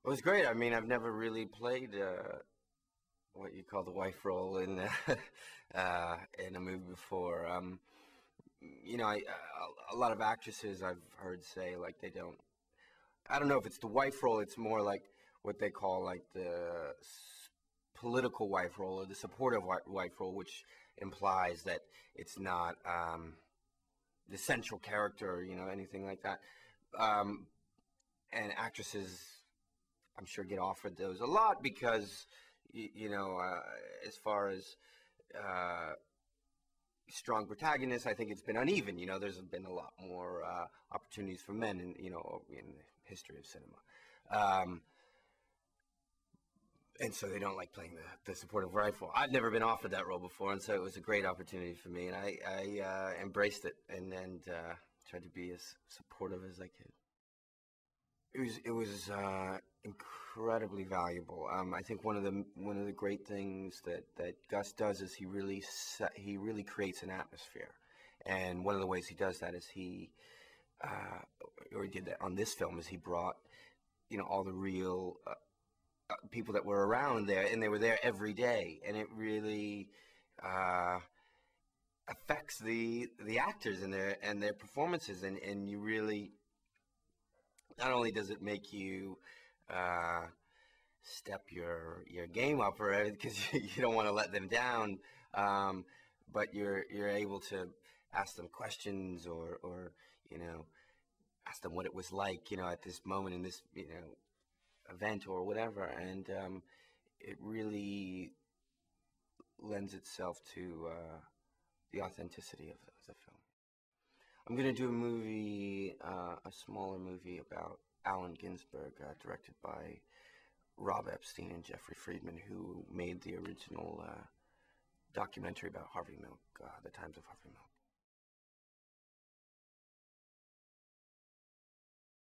It was great. I mean, I've never really played what you call the wife role in in a movie before. A lot of actresses I've heard say like they don't. I don't know if it's the wife role. It's more like what they call like the political wife role or the supportive wife role, which implies that it's not the central character, anything like that. Um, and actresses, I'm sure, get offered those a lot because, as far as uh, strong protagonists, I think it's been uneven. There's been a lot more opportunities for men in the history of cinema. And so they don't like playing the supportive rifle. I've never been offered that role before, and so it was a great opportunity for me, and I embraced it and tried to be as supportive as I could. It was incredibly valuable. I think one of the great things that Gus does is he really creates an atmosphere, and one of the ways he does that is he did that on this film, is he brought all the real people that were around there, and they were there every day, and it really affects the actors and their performances, and you really. Not only does it make you step your game up, or because you don't want to let them down, but you're able to ask them questions or ask them what it was like at this moment in this event or whatever, and it really lends itself to the authenticity of the film. I'm going to do a movie, a smaller movie about Allen Ginsberg, directed by Rob Epstein and Jeffrey Friedman, who made the original documentary about Harvey Milk, The Times of Harvey